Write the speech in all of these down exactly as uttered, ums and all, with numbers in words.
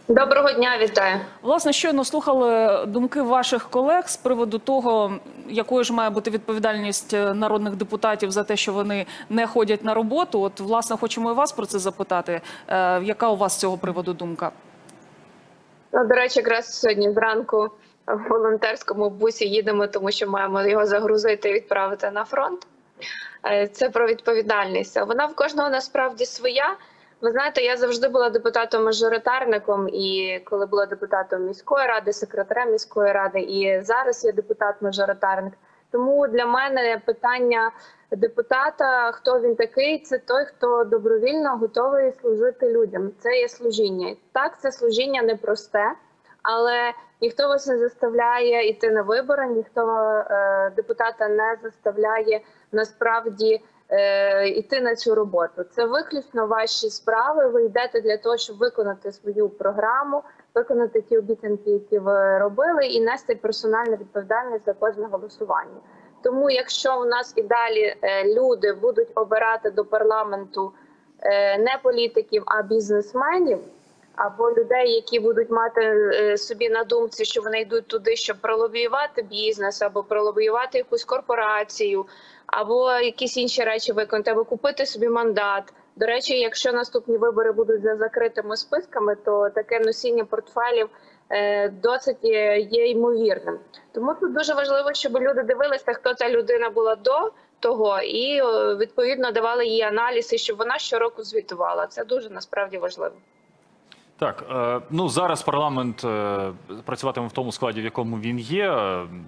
Доброго дня, вітаю. Власне, щойно слухали думки ваших колег з приводу того, якою ж має бути відповідальність народних депутатів за те, що вони не ходять на роботу. От, власне, хочемо і вас про це запитати. Е, яка у вас з цього приводу думка? Ну, до речі, якраз сьогодні зранку в волонтерському бусі їдемо, тому що маємо його загрузити і відправити на фронт. Це про відповідальність. Вона в кожного насправді своя. Ви знаєте, я завжди була депутатом-мажоритарником, і коли була депутатом міської ради, секретарем міської ради, і зараз я депутат-мажоритарник. Тому для мене питання депутата, хто він такий, це той, хто добровільно готовий служити людям. Це є служіння. Так, це служіння непросте, але ніхто вас не заставляє йти на вибори, ніхто е, депутата не заставляє насправді йти на цю роботу. Це виключно ваші справи. Ви йдете для того, щоб виконати свою програму, виконати ті обіцянки, які ви робили, і нести персональну відповідальність за кожне голосування. Тому якщо у нас і далі люди будуть обирати до парламенту не політиків, а бізнесменів, або людей, які будуть мати собі на думці, що вони йдуть туди, щоб пролобіювати бізнес, або пролобіювати якусь корпорацію, або якісь інші речі виконати, або купити собі мандат. До речі, якщо наступні вибори будуть за закритими списками, то таке носіння портфелів досить є ймовірним. Тому тут дуже важливо, щоб люди дивилися, хто ця людина була до того, і відповідно давали їй аналіз, і щоб вона щороку звітувала. Це дуже насправді важливо. Так, ну зараз парламент працюватиме в тому складі, в якому він є.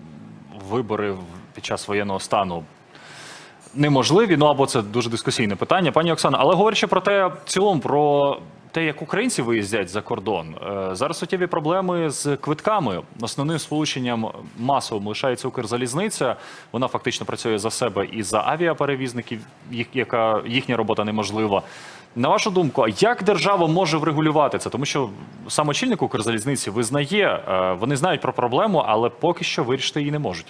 Вибори під час воєнного стану неможливі, ну або це дуже дискусійне питання. Пані Оксано, але говорячи про те, в цілому, про те, як українці виїздять за кордон, зараз суттєві проблеми з квитками. Основним сполученням масовим лишається Укрзалізниця. Вона фактично працює за себе і за авіаперевізників, яка їхня робота неможлива. На вашу думку, як держава може врегулювати це? Тому що сам очільник Укрзалізниці визнає, вони знають про проблему, але поки що вирішити її не можуть.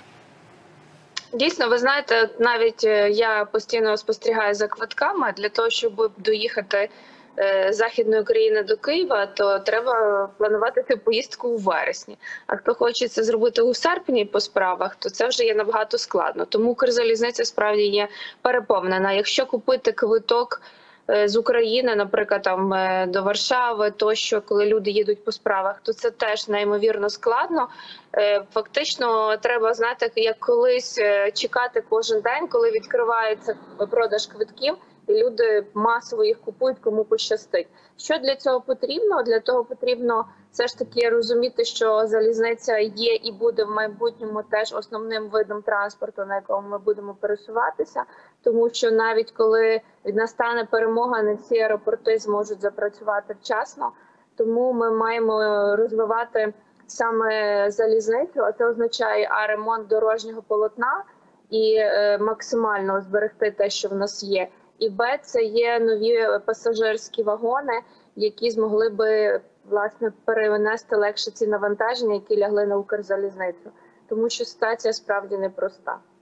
Дійсно, ви знаєте, навіть я постійно спостерігаю за квитками. Для того, щоб доїхати з Західної України до Києва, то треба планувати цю поїздку у вересні. А хто хоче це зробити у серпні по справах, то це вже є набагато складно. Тому Укрзалізниця справді є переповнена. Якщо купити квиток з України, наприклад, там до Варшави, тощо, коли люди їдуть по справах, то це теж неймовірно складно. Фактично, треба знати, як колись чекати кожен день, коли відкривається продаж квитків, і люди масово їх купують, кому пощастить. Що для цього потрібно? Для того потрібно все ж таки розуміти, що залізниця є і буде в майбутньому теж основним видом транспорту, на якому ми будемо пересуватися. Тому що навіть коли настане перемога, не всі аеропорти зможуть запрацювати вчасно. Тому ми маємо розвивати саме залізницю, а це означає а ремонт дорожнього полотна і е, максимально зберегти те, що в нас є. І Б – це є нові пасажирські вагони, які змогли би, власне, перенести легше ці навантаження, які лягли на Укрзалізницю. Тому що ситуація справді непроста.